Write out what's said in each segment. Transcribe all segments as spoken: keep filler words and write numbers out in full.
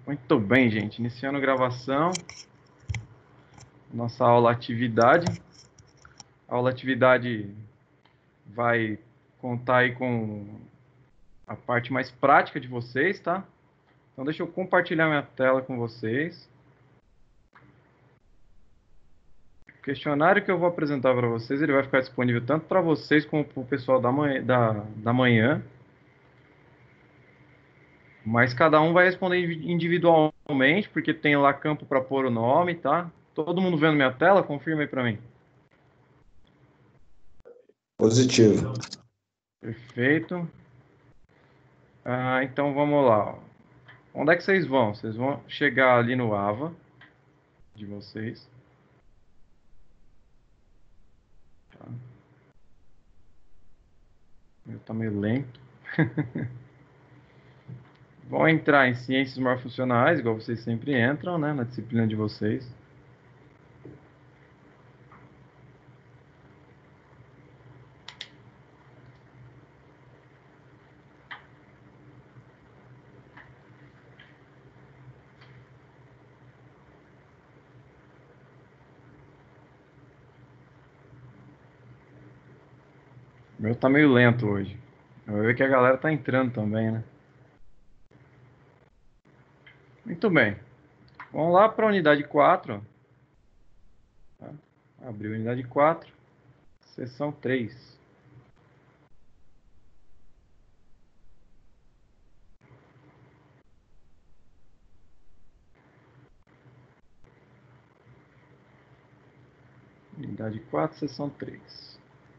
Muito bem, gente. Iniciando a gravação. Nossa aula atividade. A aula atividade vai contar aí com a parte mais prática de vocês, tá? Então deixa eu compartilhar minha tela com vocês. O questionário que eu vou apresentar para vocês, ele vai ficar disponível tanto para vocês como para o pessoal da manhã, da, da manhã. Mas cada um vai responder individualmente, porque tem lá campo para pôr o nome, tá? Todo mundo vendo minha tela? Confirma aí para mim. Positivo. Perfeito. Ah, então vamos lá. Ó. Onde é que vocês vão? Vocês vão chegar ali no Ava de vocês. Tá. Meu tá meio lento. Vão entrar em ciências morfuncionais, igual vocês sempre entram, né, na disciplina de vocês. O meu tá meio lento hoje. Eu vou ver que a galera tá entrando também, né? Muito bem. Vamos lá para a unidade quatro. Tá? Abriu a unidade quatro, seção três. Unidade quatro, seção três.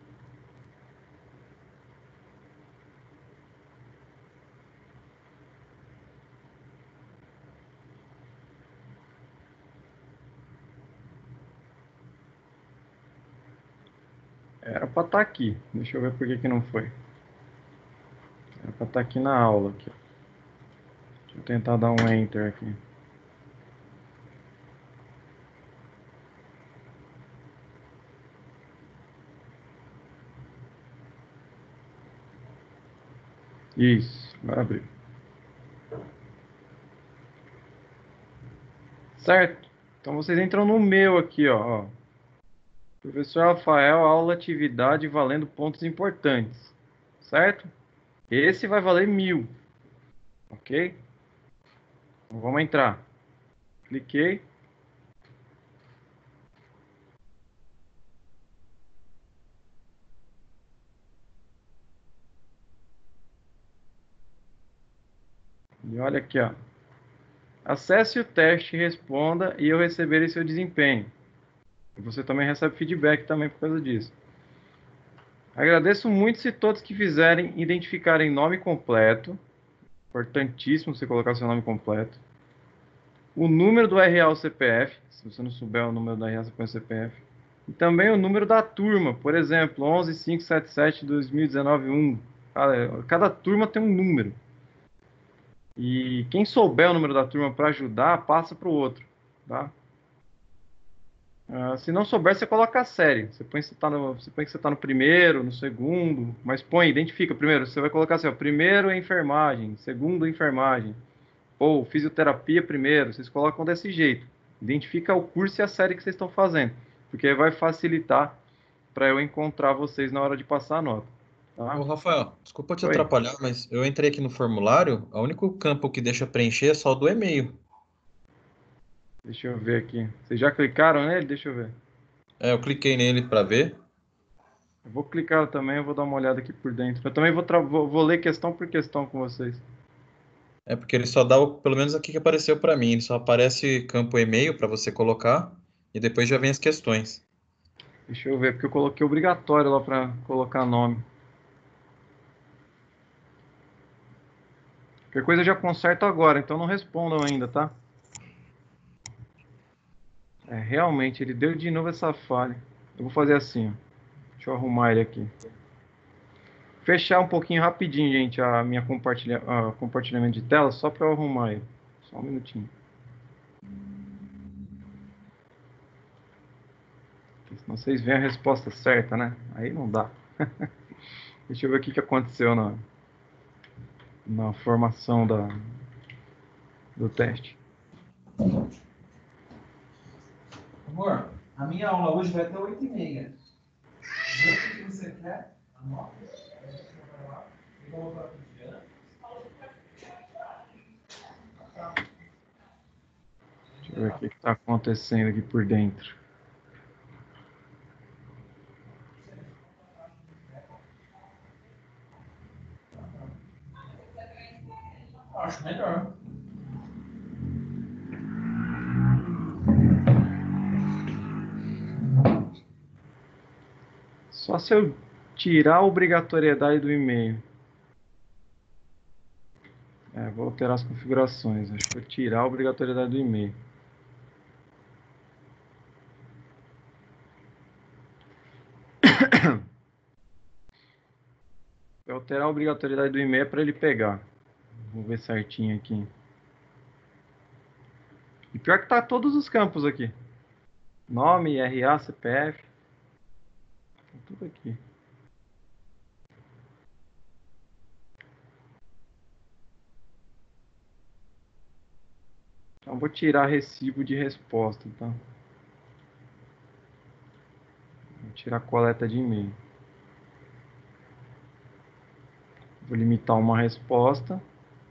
Era para estar aqui. Deixa eu ver por que, que não foi. Era para estar aqui na aula. Aqui. Deixa eu tentar dar um enter aqui. Isso, agora abriu. Certo? Então vocês entram no meu aqui, ó. Professor Rafael, aula atividade valendo pontos importantes. Certo? Esse vai valer mil. Ok? Então vamos entrar. Cliquei. E olha aqui, ó. Acesse o teste, responda e eu receberei seu desempenho. E você também recebe feedback também por causa disso. Agradeço muito se todos que fizerem identificarem nome completo. Importantíssimo você colocar seu nome completo. O número do R A ou C P F. Se você não souber o número do R A, você põe o C P F. E também o número da turma. Por exemplo, onze cinco sete sete dois mil e dezenove um. Cada, cada turma tem um número. E quem souber o número da turma para ajudar, passa para o outro. Tá? Uh, se não souber, você coloca a série. Você põe, você, tá no, você põe que você está no primeiro, no segundo, mas põe, identifica primeiro. Você vai colocar assim, ó, primeiro é enfermagem, segundo é enfermagem, ou fisioterapia primeiro. Vocês colocam desse jeito. Identifica o curso e a série que vocês estão fazendo, porque vai facilitar para eu encontrar vocês na hora de passar a nota. Tá? Ô, Rafael, desculpa te Oi. atrapalhar, mas eu entrei aqui no formulário, o único campo que deixa preencher é só o do e-mail. Deixa eu ver aqui. Vocês já clicaram nele? Deixa eu ver. É, eu cliquei nele para ver. Eu vou clicar também, eu vou dar uma olhada aqui por dentro. Eu também vou, vou, vou ler questão por questão com vocês. É porque ele só dá, o, pelo menos aqui que apareceu para mim, ele só aparece campo e-mail para você colocar e depois já vem as questões. Deixa eu ver, porque eu coloquei obrigatório lá para colocar nome. Qualquer coisa eu já conserto agora, então não respondam ainda, tá? É, realmente, ele deu de novo essa falha. Eu vou fazer assim, ó. Deixa eu arrumar ele aqui. Fechar um pouquinho rapidinho, gente, a minha compartilha, a compartilhamento de tela, só para eu arrumar ele. Só um minutinho. Porque senão vocês veem a resposta certa, né? Aí não dá. Deixa eu ver o que, que aconteceu na, na formação da, do teste. Amor, a minha aula hoje vai até oito e meia. Vê o que você quer, anota, a gente vai lá e vou voltar para o dia. Deixa eu ver o que está acontecendo aqui por dentro. Acho melhor. Só se eu tirar a obrigatoriedade do e-mail. É, vou alterar as configurações. Acho que vou tirar a obrigatoriedade do e-mail. Eu alterar a obrigatoriedade do e-mail é para ele pegar. Vou ver certinho aqui. E pior que tá todos os campos aqui. Nome, R A, C P F. Tá tudo aqui. Então vou tirar recibo de resposta, tá? Vou tirar coleta de e-mail. Vou limitar uma resposta.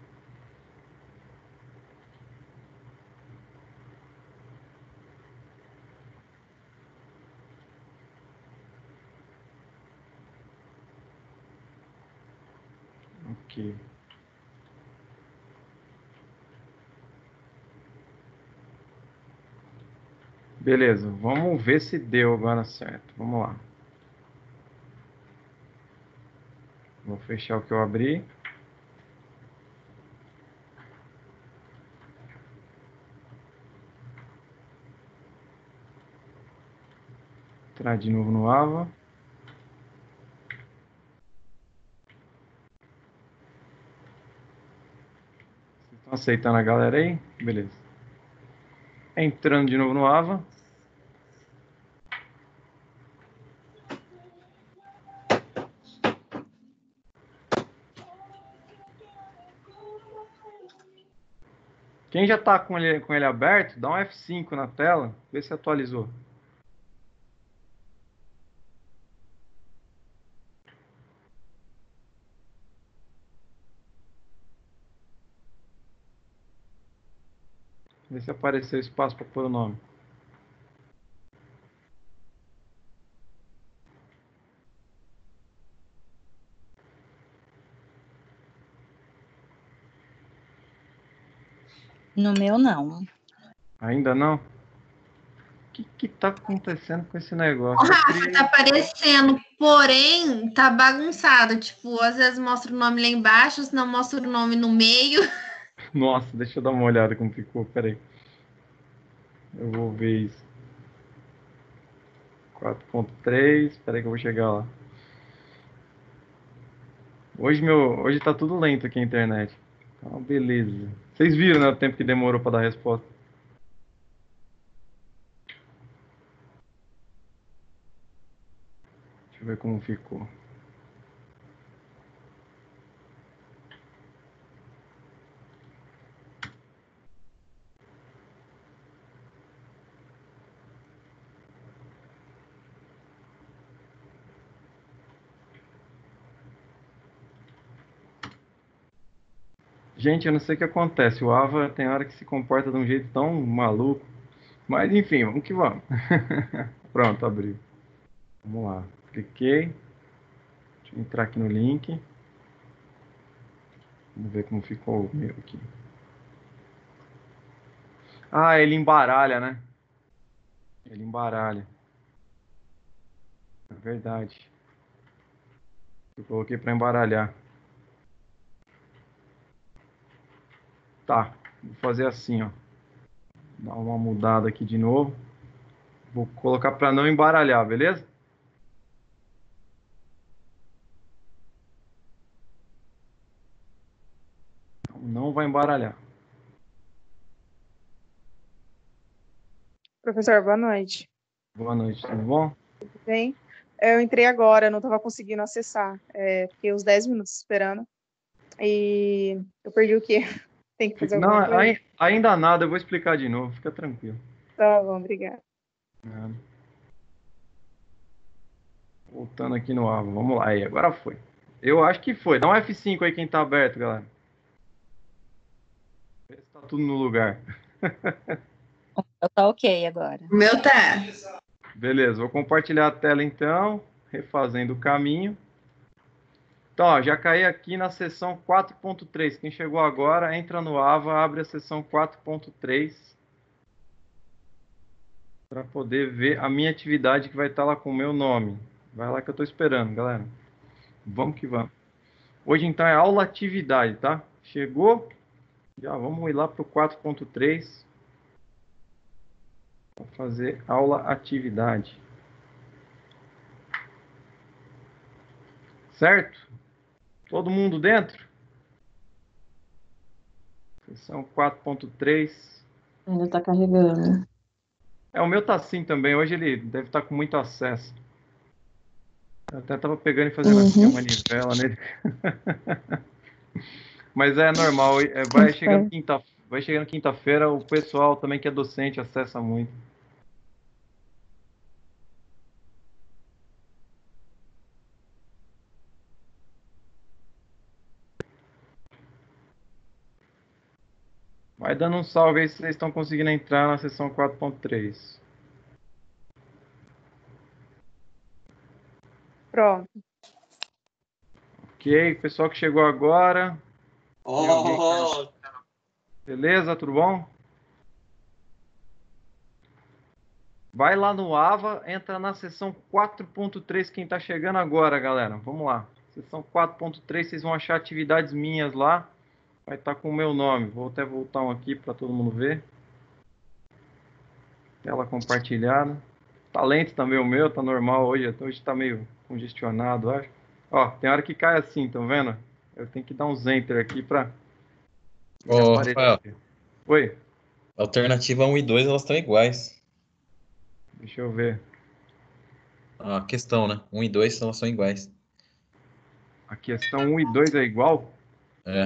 Ok. Beleza, vamos ver se deu agora certo. Vamos lá. Vou fechar o que eu abri. Entrar de novo no Ava. Vocês estão aceitando a galera aí? Beleza. Entrando de novo no Ava. Quem já está com ele, com ele aberto, dá um F cinco na tela, vê se atualizou. Vê se apareceu espaço para pôr o nome. No meu, não. Ainda não? O que que tá acontecendo com esse negócio? O Rafa, tá aparecendo, porém, tá bagunçado. Tipo, às vezes mostra o nome lá embaixo, se não mostra o nome no meio. Nossa, deixa eu dar uma olhada como ficou, peraí. Eu vou ver isso. quatro ponto três, peraí que eu vou chegar lá. Hoje, meu, hoje tá tudo lento aqui a internet. Então, beleza. Vocês viram, né, o tempo que demorou para dar a resposta? Deixa eu ver como ficou. Gente, eu não sei o que acontece. O Ava tem hora que se comporta de um jeito tão maluco. Mas enfim, vamos que vamos. Pronto, abriu. Vamos lá. Cliquei. Deixa eu entrar aqui no link. Vamos ver como ficou o meu aqui. Ah, ele embaralha, né? Ele embaralha. É verdade. Eu coloquei para embaralhar. Tá. Vou fazer assim, ó. Dar uma mudada aqui de novo. Vou colocar para não embaralhar, beleza? Não vai embaralhar. Professor, boa noite. Boa noite, tudo bom? Tudo bem? Eu entrei agora, não estava conseguindo acessar. É, fiquei uns dez minutos esperando. E eu perdi o quê? Tem que fazer Não, alguma coisa? ai- ainda nada, eu vou explicar de novo, fica tranquilo. Tá bom, obrigada. É. Voltando aqui no Ava, vamos lá, aí, agora foi. Eu acho que foi. Dá um F cinco aí quem tá aberto, galera. Vê se tá tudo no lugar. Tá ok agora. O meu tá. Beleza, vou compartilhar a tela então, refazendo o caminho. Então, ó, já caí aqui na seção quatro ponto três. Quem chegou agora, entra no Ava, abre a seção quatro ponto três para poder ver a minha atividade que vai estar lá com o meu nome. Vai lá que eu estou esperando, galera. Vamos que vamos. Hoje então é aula atividade, tá? Chegou? Já vamos ir lá para o quatro ponto três para fazer aula atividade. Certo? Todo mundo dentro? Seção quatro ponto três. Ainda tá carregando. É, o meu tá assim também. Hoje ele deve estar com muito acesso. Eu até tava pegando e fazendo assim a manivela nele. Mas é normal. é, Vai chegando quinta, vai chegando quinta-feira, o pessoal também que é docente acessa muito. Vai dando um salve aí se vocês estão conseguindo entrar na sessão quatro ponto três. Pronto. Ok, pessoal que chegou agora. Tem alguém que- Oh, Beleza, tudo bom? Vai lá no Ava, entra na sessão quatro ponto três, quem está chegando agora, galera. Vamos lá. Sessão quatro ponto três, vocês vão achar atividades minhas lá. Vai estar com o meu nome. Vou até voltar um aqui para todo mundo ver. Tela compartilhada. Tá lento também o meu, tá normal hoje. Hoje tá meio congestionado, acho. Ó, tem hora que cai assim, estão vendo? Eu tenho que dar uns enter aqui para Ô, Rafael, Oi, alternativa um e dois elas estão iguais. deixa eu ver. A questão, né? um e dois elas são iguais. A questão um e dois é igual? É.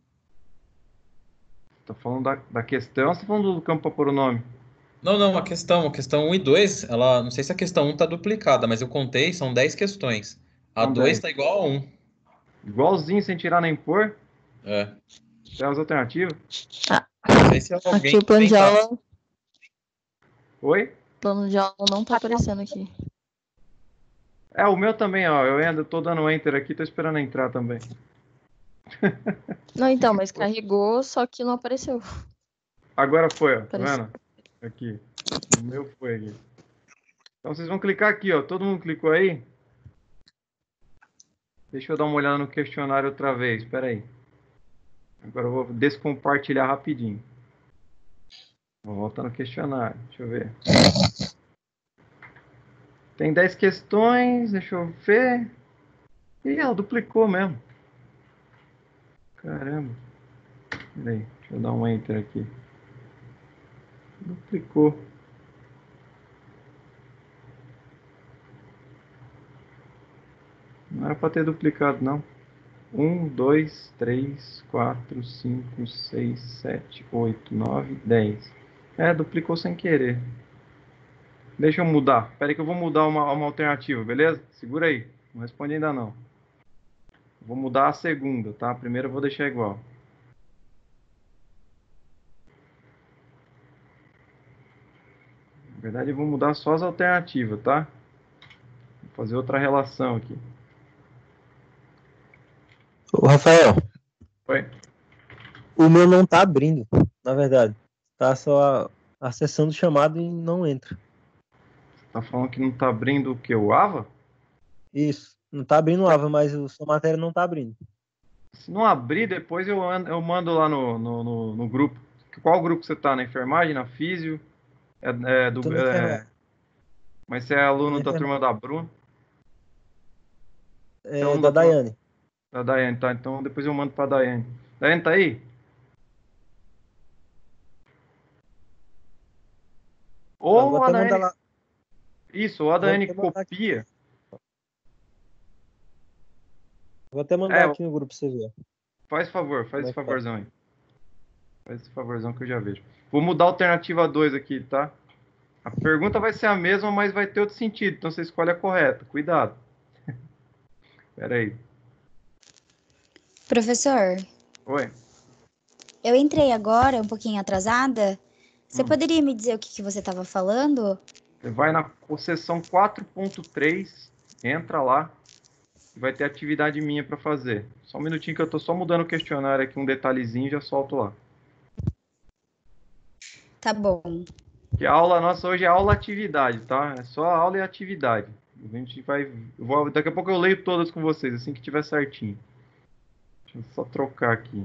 Tá falando da, da questão ou você tá falando do campo para pôr o nome? Não, não, a questão, a questão um e dois, ela, não sei se a questão um tá duplicada, mas eu contei, são dez questões. A São dois dez. tá igual a um. Igualzinho, sem tirar nem pôr? É. Tem as alternativas? Não sei se alguém Aqui o plano de tentar. aula, Oi? plano de aula não tá aparecendo aqui. É, o meu também, ó. Eu ainda tô dando enter aqui, tô esperando entrar também. Não, então, mas carregou, só que não apareceu. Agora foi, ó. Tá Apareceu. vendo? Aqui. O meu foi aqui. Então vocês vão clicar aqui, ó. Todo mundo clicou aí? Deixa eu dar uma olhada no questionário outra vez. Espera aí. Agora eu vou descompartilhar rapidinho. Vou voltar no questionário. Deixa eu ver. Tem dez questões. Deixa eu ver. Ih, ela duplicou mesmo. Caramba. Peraí. Deixa eu dar um enter aqui. Duplicou. Não era para ter duplicado, não. um, dois, três, quatro, cinco, seis, sete, oito, nove, dez. É, duplicou sem querer. Deixa eu mudar. Espera aí que eu vou mudar uma, uma alternativa, beleza? Segura aí. Não responde ainda não. Vou mudar a segunda, tá? A primeira eu vou deixar igual. Na verdade, eu vou mudar só as alternativas, tá? Vou fazer outra relação aqui. Ô, Rafael, Oi? o meu não tá abrindo, na verdade. Tá só acessando o chamado e não entra. Tá falando que não tá abrindo o que? O Ava? Isso. Não tá abrindo o Ava, mas a sua matéria não tá abrindo. Se não abrir, depois eu, ando- eu mando lá no, no, no, no grupo. Qual grupo você tá? Na enfermagem? Na físio? É, é do, Tô na é, enfermagem. mas você é aluno Na da turma enfermagem. da Bruna? Você é É aluno da da turma Daiane. da Daiane, tá? Então depois eu mando pra Daiane. Daiane tá aí? Pronto, vou Ou a até mandar Daiane. lá. Isso, ou a Vou Daiane até mandar aqui. copia. Vou até mandar É, aqui no grupo pra você ver. faz favor, faz Como é esse que tá? favorzão aí. Faz esse favorzão que eu já vejo. Vou mudar a alternativa dois aqui, tá? A pergunta vai ser a mesma, mas vai ter outro sentido. Então você escolhe a correta. Cuidado. Espera aí. Professor, Oi. eu entrei agora, um pouquinho atrasada. Você Hum. poderia me dizer o que, que você estava falando? Você vai na seção quatro ponto três, entra lá e vai ter atividade minha para fazer. Só um minutinho que eu estou só mudando o questionário aqui, um detalhezinho e já solto lá. Tá bom. Que a aula nossa hoje é aula atividade, tá? É só aula e atividade. A gente vai, eu vou, daqui a pouco eu leio todas com vocês, assim que tiver certinho. Deixa eu só trocar aqui.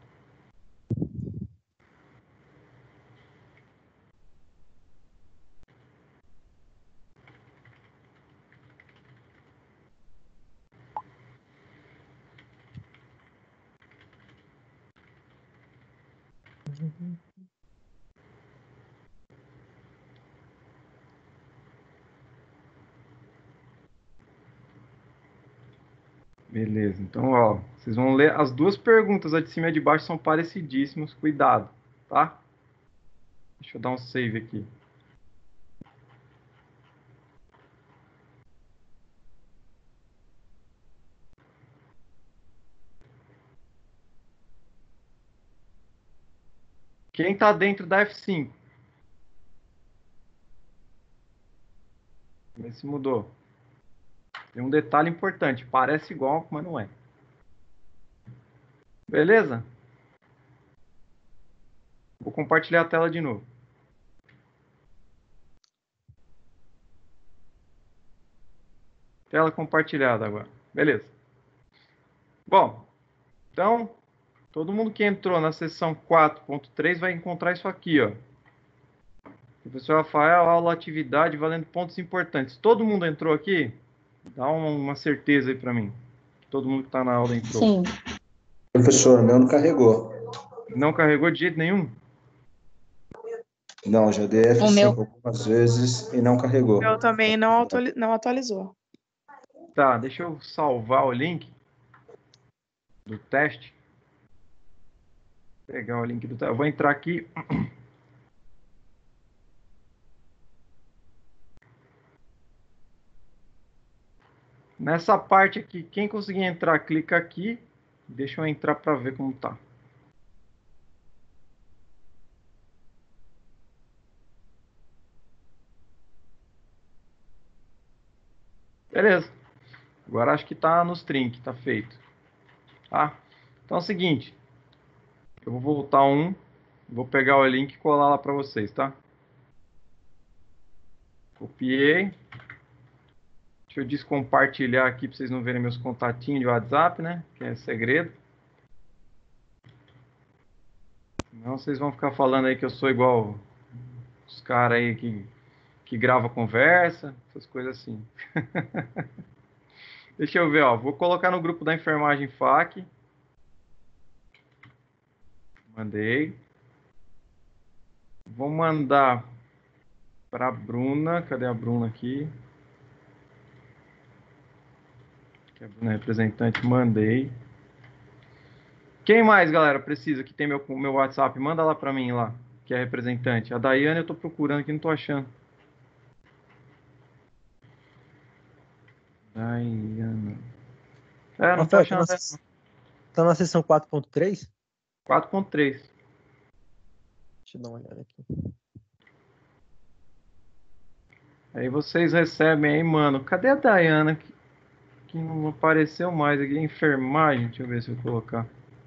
Beleza, então, ó, vocês vão ler as duas perguntas, a de cima e a de baixo são parecidíssimas, cuidado, tá? Deixa eu dar um save aqui. Quem tá dentro da F cinco? Vê se mudou. Tem um detalhe importante, parece igual, mas não é. Beleza? Vou compartilhar a tela de novo. Tela compartilhada agora. Beleza. Bom, então, todo mundo que entrou na seção quatro ponto três vai encontrar isso aqui, ó. Professor Rafael, aula atividade valendo pontos importantes. Todo mundo entrou aqui? Dá uma, uma certeza aí para mim. Todo mundo que está na aula entrou. Sim. Professor, o meu não carregou. Não carregou de jeito nenhum? Não, já dei F cinco O meu- algumas vezes e não carregou. Eu também não, atuali- não atualizou. Tá, deixa eu salvar o link do teste. Vou pegar o link do teste. Eu vou entrar aqui. Nessa parte aqui, quem conseguir entrar, clica aqui. Deixa eu entrar para ver como tá. Beleza. Agora acho que tá nos trinks, tá feito. Tá? Então é o seguinte. Eu vou voltar um. Vou pegar o link e colar lá para vocês, tá? Copiei. Deixa eu descompartilhar aqui para vocês não verem meus contatinhos de WhatsApp, né? Que é segredo. Senão vocês vão ficar falando aí que eu sou igual os caras aí que, que grava conversa, essas coisas assim. Deixa eu ver, ó. Vou colocar no grupo da enfermagem F A Q. Mandei. Vou mandar para a Bruna. Cadê a Bruna aqui? Que a Bruna é representante. Mandei. Quem mais, galera, precisa que tem meu, meu WhatsApp? Manda lá para mim, lá, que é representante. A Daiane eu tô procurando aqui, não tô achando. Daiane. É, não tô Rafael, tá achando. na, se- tá na seção quatro ponto três? quatro ponto três. Deixa eu dar uma olhada aqui. Aí vocês recebem aí, mano. Cadê a Dayana? Que, que não apareceu mais aqui. Enfermagem. Deixa eu ver se eu colocar.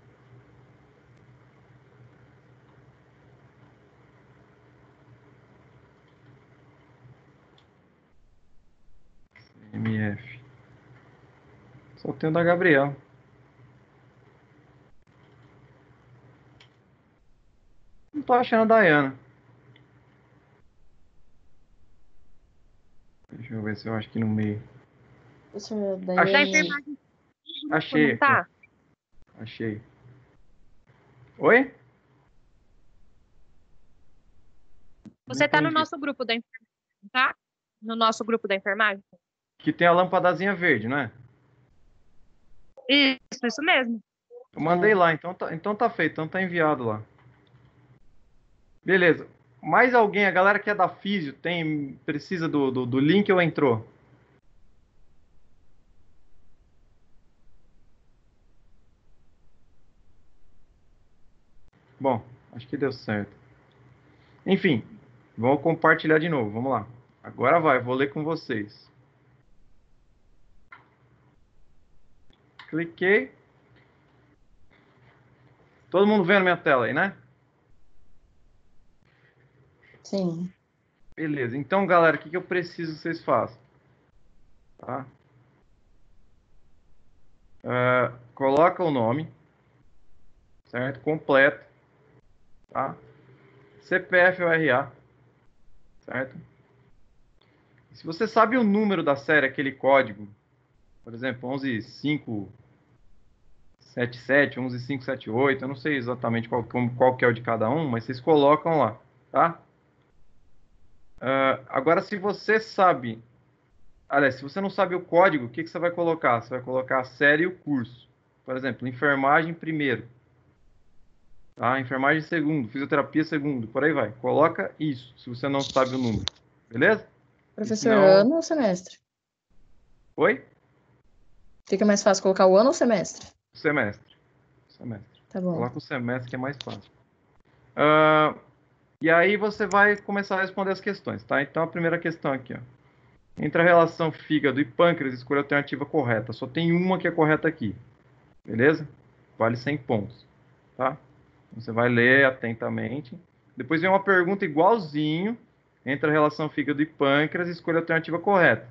M F. Só tem o da Gabriel. Não tô achando a Dayana. Deixa eu ver se eu acho aqui no meio. Professor Da Daiane, enfermagem. Achei. Não tá? aqui. Achei. Oi? Você Não tá no entendi. nosso grupo da enfermagem, tá? No nosso grupo da enfermagem? Que tem a lâmpadazinha verde, não é? Isso, isso mesmo. Eu mandei lá, então tá, então tá feito, então tá enviado lá. Beleza. Mais alguém, a galera que é da Físio, tem, precisa do, do, do link ou entrou? Bom, acho que deu certo. Enfim, vou compartilhar de novo. Vamos lá. Agora vai, vou ler com vocês. Cliquei. Todo mundo vendo minha tela aí, né? Sim. Beleza. Então, galera, o que, que eu preciso que vocês façam? Tá? Uh, coloca o nome, certo? Completo, tá? C P F ou R A, certo? Se você sabe o número da série, aquele código, por exemplo, onze cinco sete sete, onze cinco sete oito, eu não sei exatamente qual, qual que é o de cada um, mas vocês colocam lá, tá? Uh, agora, se você sabe... Aliás, se você não sabe o código, o que, que você vai colocar? Você vai colocar a série e o curso. Por exemplo, enfermagem primeiro. Tá? Enfermagem segundo, fisioterapia segundo, por aí vai. Coloca isso, se você não sabe o número. Beleza? Professor, senão... ano ou semestre? Oi? Fica mais fácil colocar o ano ou semestre? Semestre. Semestre. Tá bom. Coloca o semestre que é mais fácil. Uh, e aí você vai começar a responder as questões, tá? Então a primeira questão aqui, ó. Entre a relação fígado e pâncreas, escolha a alternativa correta. Só tem uma que é correta aqui. Beleza? Vale cem pontos. Tá? Você vai ler atentamente. Depois vem uma pergunta igualzinho. Entre a relação fígado e pâncreas, escolha a alternativa correta.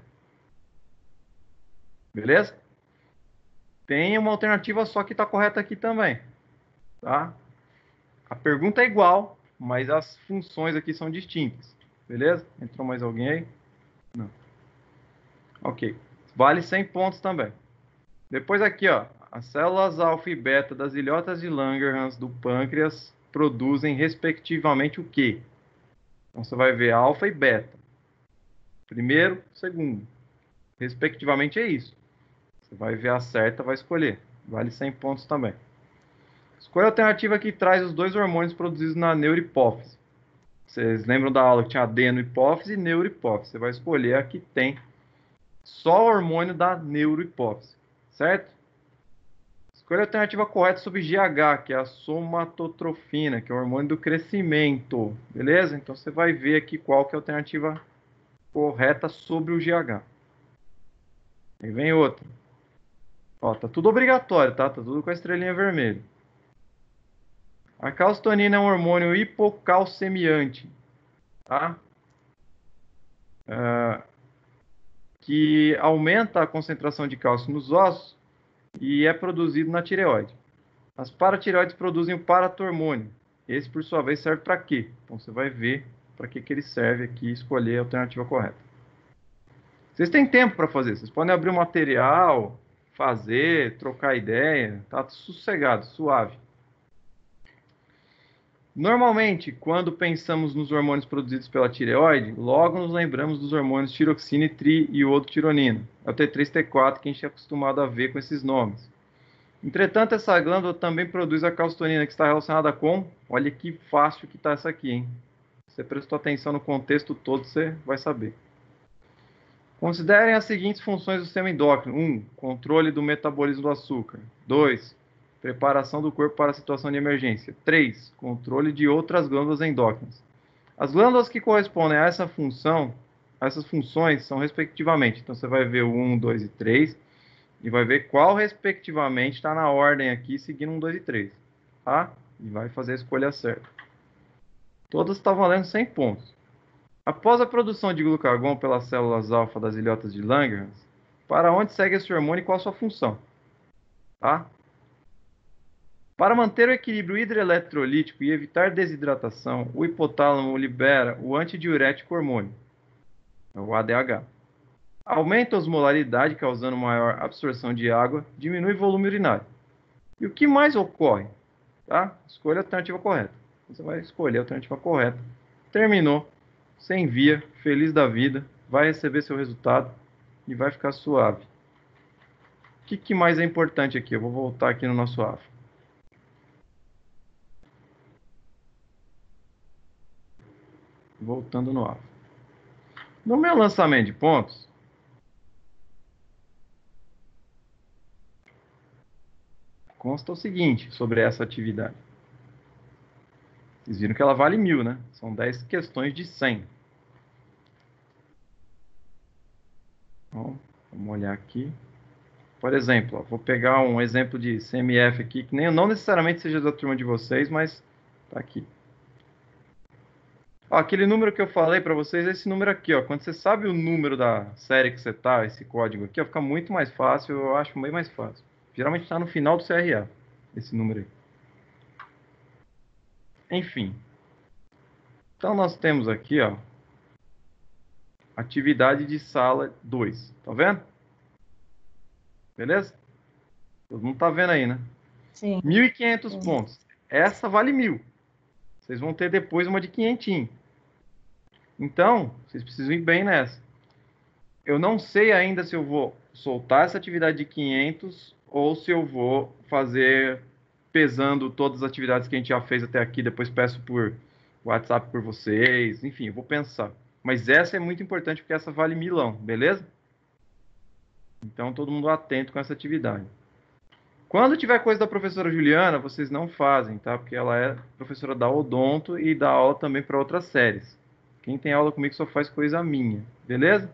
Beleza? Tem uma alternativa só que está correta aqui também. Tá? A pergunta é igual, mas as funções aqui são distintas. Beleza? Entrou mais alguém aí? Não. Ok. Vale cem pontos também. Depois aqui, ó. As células alfa e beta das ilhotas de Langerhans do pâncreas produzem, respectivamente, o quê? Então, você vai ver alfa e beta. Primeiro, segundo. Respectivamente é isso. Você vai ver a certa, vai escolher. Vale cem pontos também. Escolha a alternativa que traz os dois hormônios produzidos na neurohipófise. Vocês lembram da aula que tinha adenohipófise e neurohipófise? Você vai escolher a que tem só o hormônio da neurohipófise. Certo? Escolha a alternativa correta sobre G H, que é a somatotrofina, que é o hormônio do crescimento. Beleza? Então você vai ver aqui qual que é a alternativa correta sobre o G H. Aí vem outra. Ó, tá tudo obrigatório, tá? Tá tudo com a estrelinha vermelha. A calcitonina é um hormônio hipocalcemiante, tá? Uh, que aumenta a concentração de cálcio nos ossos e é produzido na tireoide. As paratireoides produzem o paratormônio. Esse, por sua vez, serve para quê? Então, você vai ver para que, que ele serve aqui e escolher a alternativa correta. Vocês têm tempo para fazer. Vocês podem abrir o material, fazer, trocar ideia. Tá sossegado, suave. Normalmente, quando pensamos nos hormônios produzidos pela tireoide, logo nos lembramos dos hormônios tiroxina e triiodotironina. É o T três T quatro que a gente é acostumado a ver com esses nomes. Entretanto, essa glândula também produz a calcitonina, que está relacionada com... Olha que fácil que está essa aqui, hein? Se você prestou atenção no contexto todo, você vai saber. Considerem as seguintes funções do sistema endócrino. um. Controle do metabolismo do açúcar. dois. Preparação do corpo para a situação de emergência. três. Controle de outras glândulas endócrinas. As glândulas que correspondem a essa função, a essas funções, são respectivamente. Então, você vai ver o um, dois e três... E vai ver qual, respectivamente, está na ordem aqui, seguindo um, dois e três. Tá? E vai fazer a escolha certa. Todas estão valendo cem pontos. Após a produção de glucagon pelas células alfa das ilhotas de Langerhans, para onde segue esse hormônio e qual a sua função? Tá? Para manter o equilíbrio hidroeletrolítico e evitar desidratação, o hipotálamo libera o antidiurético hormônio, o A D H. Aumenta a osmolaridade, causando maior absorção de água, diminui o volume urinário. E o que mais ocorre? Tá? Escolha a alternativa correta. Você vai escolher a alternativa correta. Terminou. Você envia, feliz da vida, vai receber seu resultado e vai ficar suave. O que, que mais é importante aqui? Eu vou voltar aqui no nosso A F A. voltando no AVA. No meu lançamento de pontos, consta o seguinte sobre essa atividade. Vocês viram que ela vale mil, né? São dez questões de cem. Então, vamos olhar aqui. Por exemplo, ó, vou pegar um exemplo de C M F aqui, que nem, não necessariamente seja da turma de vocês, mas tá aqui. Ó, aquele número que eu falei para vocês, esse número aqui, ó. Quando você sabe o número da série que você tá, esse código aqui, ó, fica muito mais fácil, eu acho bem mais fácil. Geralmente está no final do C R A, esse número aí. Enfim. Então, nós temos aqui, ó, atividade de sala dois. Tá vendo? Beleza? Todo mundo tá vendo aí, né? Sim. mil e quinhentos pontos. Essa vale mil. Vocês vão ter depois uma de quinhentos. Então, vocês precisam ir bem nessa. Eu não sei ainda se eu vou soltar essa atividade de quinhentos ou se eu vou fazer pesando todas as atividades que a gente já fez até aqui. Depois peço por WhatsApp por vocês. Enfim, eu vou pensar. Mas essa é muito importante porque essa vale milão, beleza? Então, todo mundo atento com essa atividade. Quando tiver coisa da professora Juliana, vocês não fazem, tá? Porque ela é professora da Odonto e dá aula também para outras séries. Quem tem aula comigo só faz coisa minha, beleza?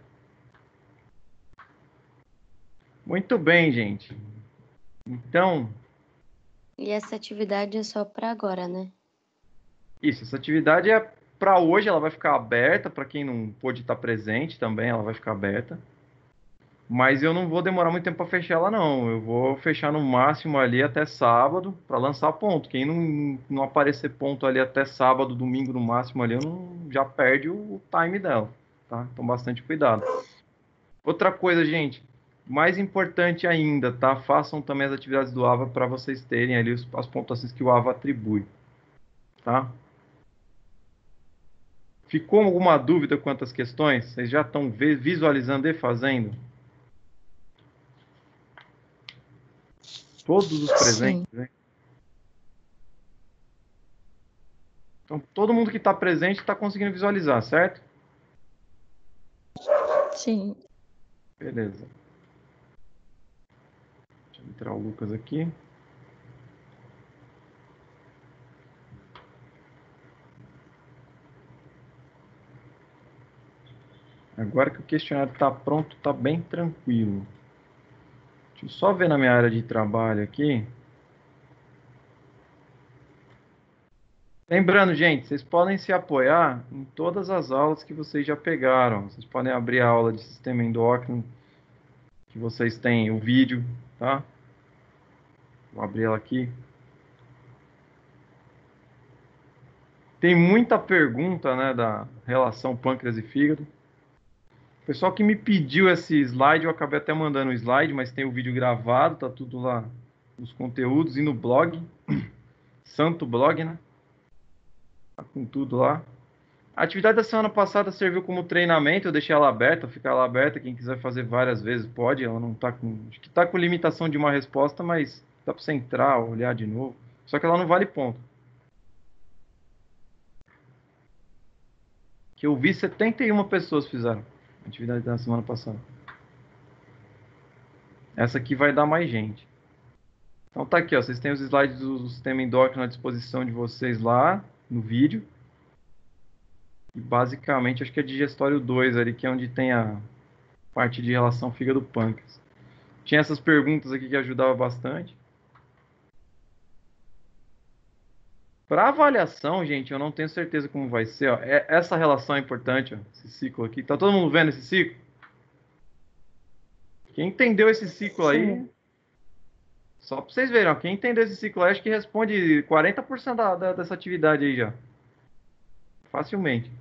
Muito bem, gente. Então... E essa atividade é só para agora, né? Isso, essa atividade é para hoje, ela vai ficar aberta. Para quem não pôde estar presente também, ela vai ficar aberta. Mas eu não vou demorar muito tempo para fechar ela, não. Eu vou fechar no máximo ali até sábado para lançar ponto. Quem não, não aparecer ponto ali até sábado, domingo no máximo ali, eu não, já perde o time dela, tá? Então, bastante cuidado. Outra coisa, gente, mais importante ainda, tá? Façam também as atividades do AVA para vocês terem ali os, as pontuações que o AVA atribui, tá? Ficou alguma dúvida quanto às questões? Vocês já estão visualizando e fazendo? Todos os presentes, né? Então, todo mundo que está presente está conseguindo visualizar, certo? Sim. Beleza. Deixa eu entrar o Lucas aqui. Agora que o questionário está pronto, está bem tranquilo. Deixa eu só ver na minha área de trabalho aqui. Lembrando, gente, vocês podem se apoiar em todas as aulas que vocês já pegaram. Vocês podem abrir a aula de sistema endócrino, que vocês têm o vídeo, tá? Vou abrir ela aqui. Tem muita pergunta, né, da relação pâncreas e fígado. O pessoal que me pediu esse slide, eu acabei até mandando o slide, mas tem o vídeo gravado, tá tudo lá nos conteúdos e no blog. Santo blog, né? Tá com tudo lá. A atividade da semana passada serviu como treinamento, eu deixei ela aberta, fica ela aberta, quem quiser fazer várias vezes pode, ela não tá com... Acho que tá com limitação de uma resposta, mas dá para você entrar, olhar de novo. Só que ela não vale ponto. Que eu vi setenta e uma pessoas fizeram a atividade da semana passada. Essa aqui vai dar mais gente. Então tá aqui, ó, vocês têm os slides do sistema endócrino à disposição de vocês lá no vídeo. E basicamente, acho que é digestório dois ali, que é onde tem a parte de relação fígado-pâncreas. Tinha essas perguntas aqui que ajudavam bastante. Para avaliação, gente, eu não tenho certeza como vai ser. Ó. É, essa relação é importante, ó, esse ciclo aqui. Tá todo mundo vendo esse ciclo? Quem entendeu esse ciclo aí... Sim. Só para vocês verem, ó, quem entendeu esse ciclo aí, acho que responde quarenta por cento da, da, dessa atividade aí já. Facilmente.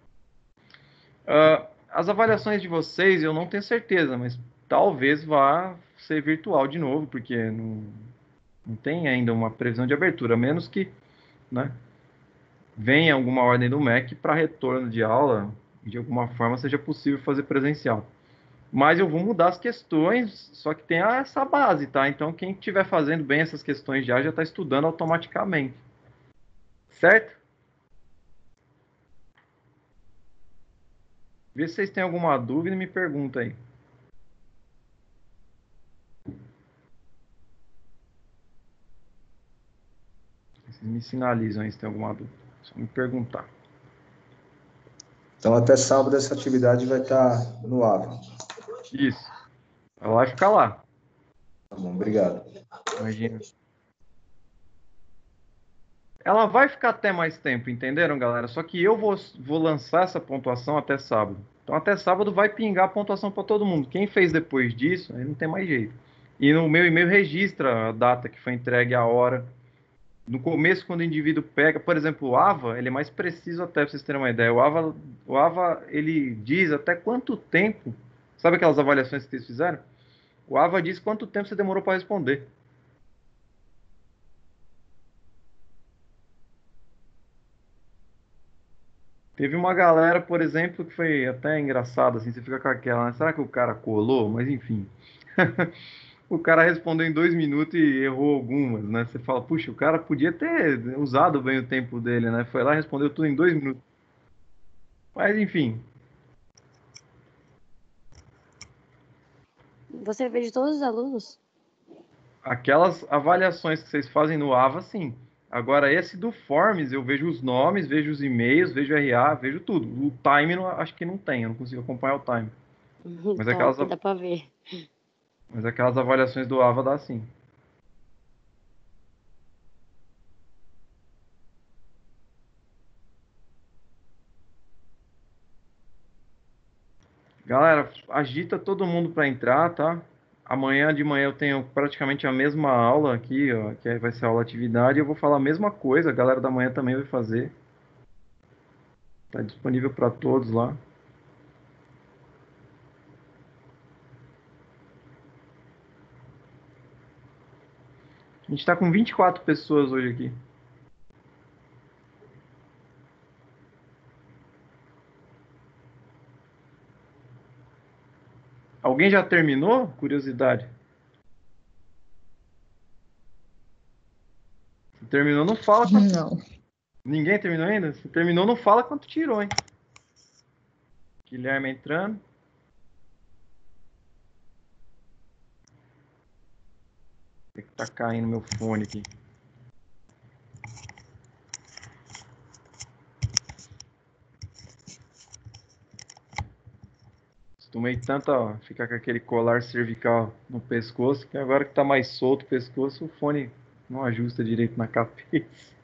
Uh, as avaliações de vocês, eu não tenho certeza, mas talvez vá ser virtual de novo, porque não, não tem ainda uma previsão de abertura, a menos que, né, venha alguma ordem do M E C para retorno de aula, e de alguma forma seja possível fazer presencial. Mas eu vou mudar as questões, só que tem essa base, tá? Então, quem estiver fazendo bem essas questões já, já está estudando automaticamente. Certo? Vê se vocês têm alguma dúvida e me pergunta aí. Vocês me sinalizam aí se tem alguma dúvida. Só me perguntar. Então, até sábado, essa atividade vai estar no Ava. Isso. Ela vai ficar lá. Tá bom, obrigado. Imagina. Ela vai ficar até mais tempo, entenderam, galera? Só que eu vou, vou lançar essa pontuação até sábado. Então, até sábado vai pingar a pontuação para todo mundo. Quem fez depois disso, aí não tem mais jeito. E no meu e-mail registra a data que foi entregue, a hora. No começo, quando o indivíduo pega, por exemplo, o AVA, ele é mais preciso até, para vocês terem uma ideia. O AVA, o AVA, ele diz até quanto tempo, sabe aquelas avaliações que vocês fizeram? O AVA diz quanto tempo você demorou para responder. Teve uma galera, por exemplo, que foi até engraçado, assim, você fica com aquela, né? Será que o cara colou? Mas enfim. O cara respondeu em dois minutos e errou algumas, né? Você fala, puxa, o cara podia ter usado bem o tempo dele, né? Foi lá e respondeu tudo em dois minutos. Mas enfim, Você vê de todos os alunos? aquelas avaliações que vocês fazem no AVA, sim. Agora, esse do Forms, eu vejo os nomes, vejo os e-mails, vejo o R A, vejo tudo. O time, não- acho que não tem, eu não consigo acompanhar o time. Mas aquelas, Top, dá pra ver. mas aquelas avaliações do AVA dá sim. Galera, agita todo mundo para entrar, tá? Amanhã de manhã eu tenho praticamente a mesma aula aqui, ó, que vai ser a aula atividade. Eu vou falar a mesma coisa, a galera da manhã também vai fazer. Tá disponível para todos lá. A gente está com vinte e quatro pessoas hoje aqui. Alguém já terminou? Curiosidade. Se terminou, não fala quanto. Não. Ninguém terminou ainda? Se terminou, não fala quanto tirou, hein? Guilherme entrando. Tem que tá caindo meu fone aqui. Acostumei tanto a ficar com aquele colar cervical no pescoço, que agora que tá mais solto o pescoço, o fone não ajusta direito na cabeça.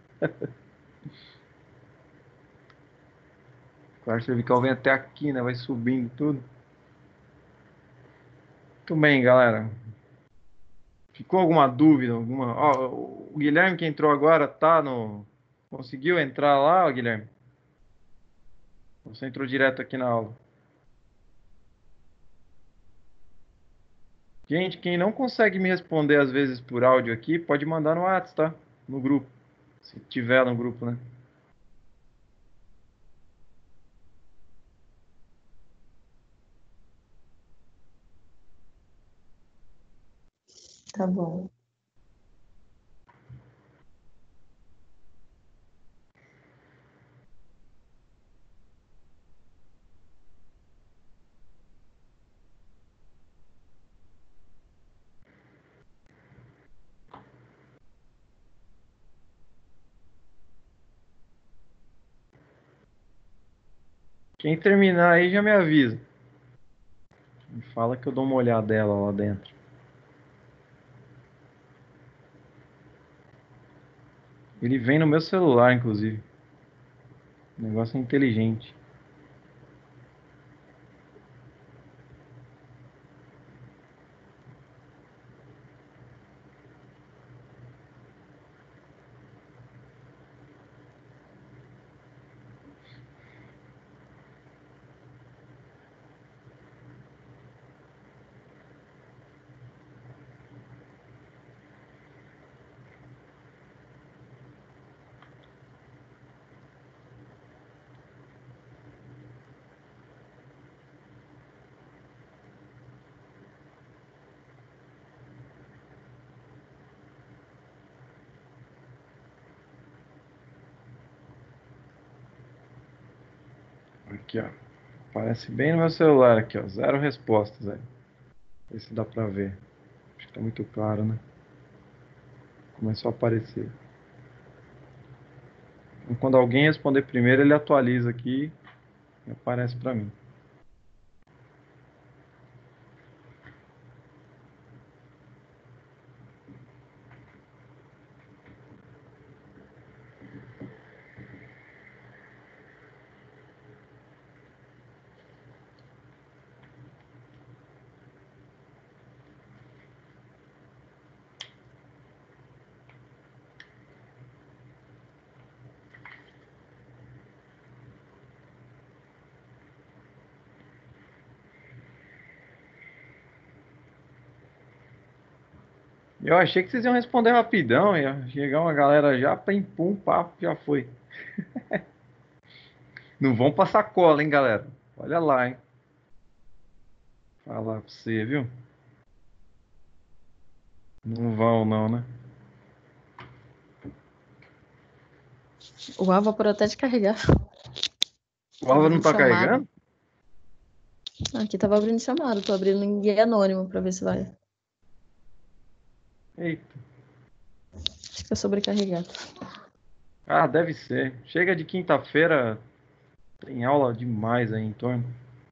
O colar cervical vem até aqui, né? Vai subindo tudo. Muito bem, galera. Ficou alguma dúvida? Alguma... Ó, o Guilherme que entrou agora tá no... Conseguiu entrar lá, Guilherme? Você entrou direto aqui na aula. Gente, quem não consegue me responder às vezes por áudio aqui, pode mandar no WhatsApp, tá? No grupo. Se tiver no grupo, né? Tá bom. Quem terminar aí já me avisa. Me fala que eu dou uma olhadela lá dentro. Ele vem no meu celular, inclusive. O negócio é inteligente. Aqui, ó. Aparece bem no meu celular aqui, ó. Zero respostas aí. Ver se dá pra ver. Acho que tá muito claro, né? Começou a aparecer. Então, quando alguém responder primeiro, ele atualiza aqui e aparece pra mim. Eu achei que vocês iam responder rapidão, ia chegar uma galera já, pim, pum, papo, já foi. Não vão passar cola, hein, galera? Olha lá, hein? Falar pra você, viu? Não vão, não, né? O Ava por até de carregar. O Ava não tá Chamado. carregando? Aqui tava abrindo chamado, tô abrindo em guia anônimo pra ver se vai. Eita. Acho que é sobrecarregado. Ah, deve ser. Chega de quinta-feira, tem aula demais aí em torno.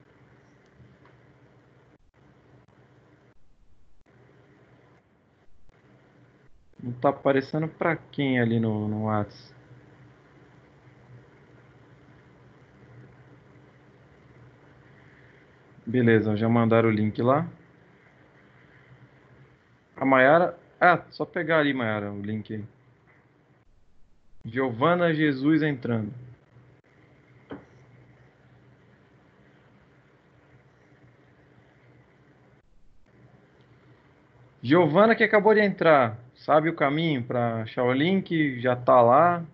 Não tá aparecendo pra quem ali no, no Whats? Beleza, já mandaram o link lá. A Mayara... Ah, só pegar ali, Mayara, o link aí. Giovana Jesus entrando. Giovana que acabou de entrar. Sabe o caminho para achar o link? Já tá lá.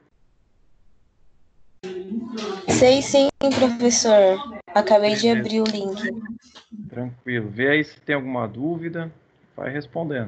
Sei sim, professor. Acabei de Beleza. abrir o link. Tranquilo. Vê aí se tem alguma dúvida. Vai respondendo.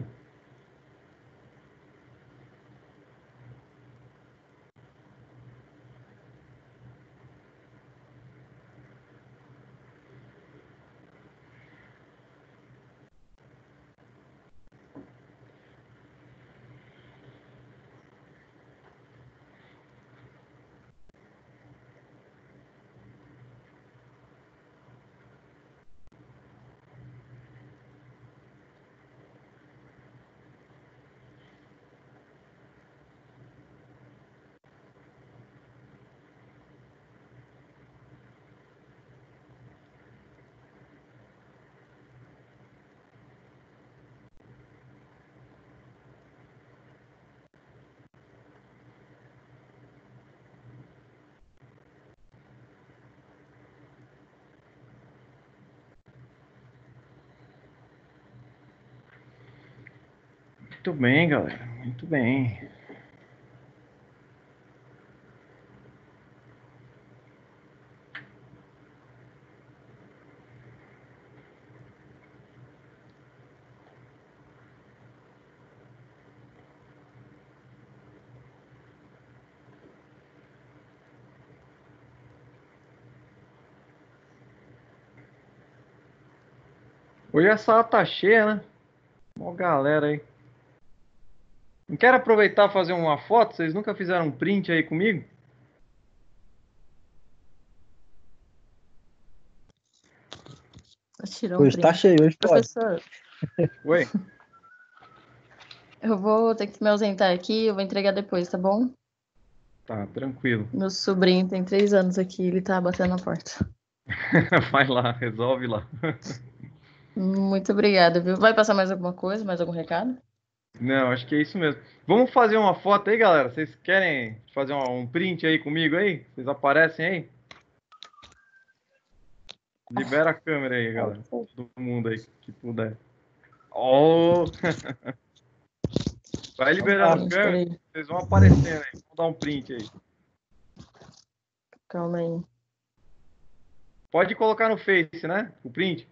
Muito bem, galera. Muito bem. Hoje a sala tá cheia, né? Uma galera aí. Não quero aproveitar e fazer uma foto? Vocês nunca fizeram um print aí comigo? Tirou um Hoje tá print. cheio, hoje pode. Professor, Oi? eu vou ter que me ausentar aqui, eu vou entregar depois, tá bom? Tá, tranquilo. Meu sobrinho tem três anos aqui, ele tá batendo na porta. Vai lá, resolve lá. Muito obrigada, viu? Vai passar mais alguma coisa, mais algum recado? Não, acho que é isso mesmo. Vamos fazer uma foto aí, galera? Vocês querem fazer um, um print aí comigo aí? Vocês aparecem aí? Libera a câmera aí, galera. Todo mundo aí que puder. Oh! Vai liberando a câmera, Aí. vocês vão aparecendo aí. Vamos dar um print aí. Calma aí. Pode colocar no Face, né? O print.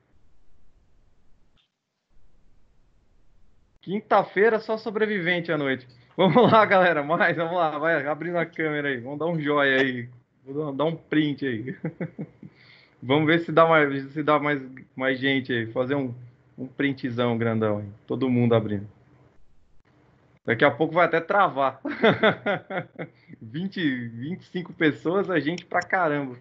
Quinta-feira, só sobrevivente à noite. Vamos lá, galera. Mais, vamos lá. Vai abrindo a câmera aí. Vamos dar um joia aí. Vou dar um print aí. Vamos ver se dá mais, se dá mais, mais gente aí. Fazer um, um printzão grandão aí. Todo mundo abrindo. Daqui a pouco vai até travar. vinte, vinte e cinco pessoas, a gente pra caramba.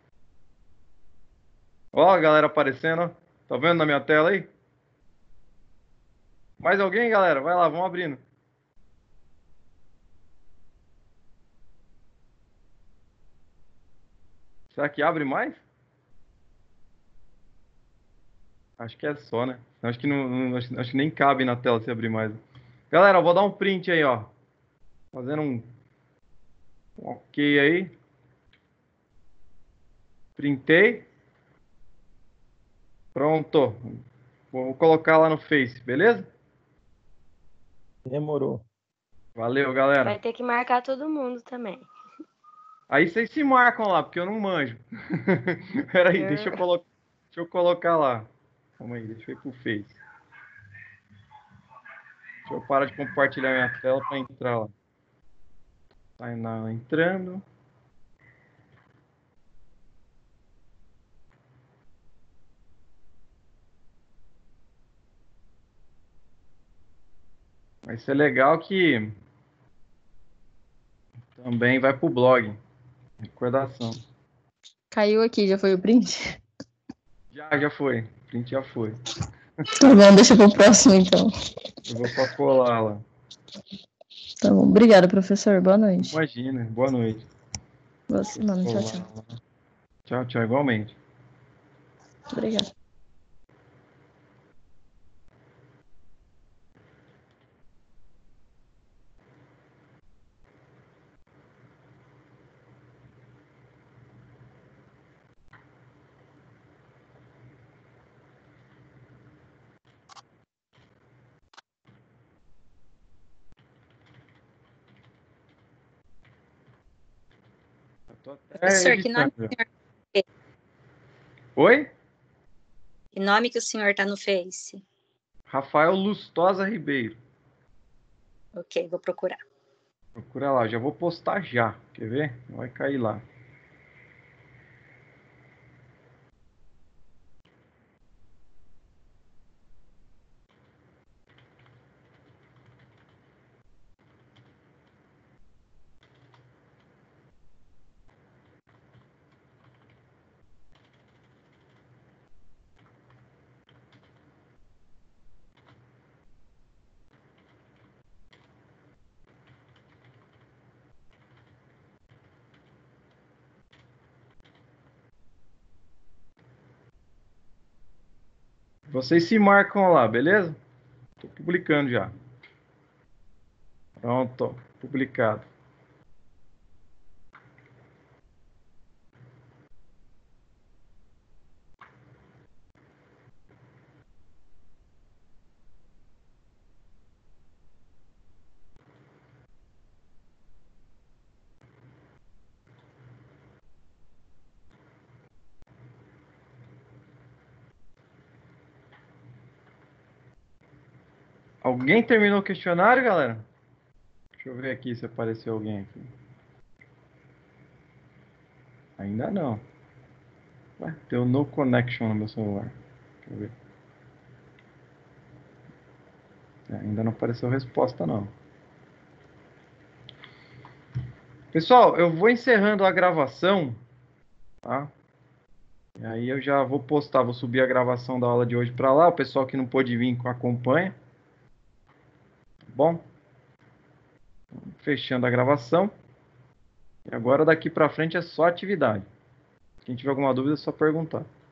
Ó, a galera aparecendo, ó. Tá vendo na minha tela aí? Mais alguém, galera? Vai lá, vamos abrindo. Será que abre mais? Acho que é só, né? Acho que, não, não- acho, acho que nem cabe na tela se abrir mais. Galera, eu vou dar um print aí, ó. Fazendo um, um ok aí. Printei. Pronto. Vou colocar lá no Face, beleza? Demorou. Valeu, galera. Vai ter que marcar todo mundo também. Aí vocês se marcam lá, porque eu não manjo. Peraí, deixa eu, colo... deixa eu colocar lá. Calma aí, deixa eu ir pro Face. Deixa eu parar de compartilhar minha tela para entrar lá. Tá entrando. Vai ser legal que também vai pro blog. Recordação. Caiu aqui, já foi o print? Já, já foi. O print já foi. Tá bom, deixa pro próximo então. Eu vou só colar lá. Tá bom, obrigada, professor. Boa noite. Imagina, boa noite. Boa semana, tchau, tchau. Tchau, tchau, igualmente. Obrigada. Professor, que nome que o senhor fez? Oi? Que nome que o senhor está no Face? Rafael Lustosa Ribeiro. Ok, vou procurar. Procura lá, já vou postar já. Quer ver? Vai cair lá. Vocês se marcam lá, beleza? Tô publicando já. Pronto, publicado. Alguém terminou o questionário, galera? Deixa eu ver aqui se apareceu alguém aqui. Ainda não. Ué, deu no connection no meu celular. Deixa eu ver. É, ainda não apareceu resposta, não. Pessoal, eu vou encerrando a gravação, tá? E aí eu já vou postar, vou subir a gravação da aula de hoje para lá. O pessoal que não pôde vir acompanha. Tá bom? Fechando a gravação. E agora daqui para frente é só atividade. Quem tiver alguma dúvida é só perguntar.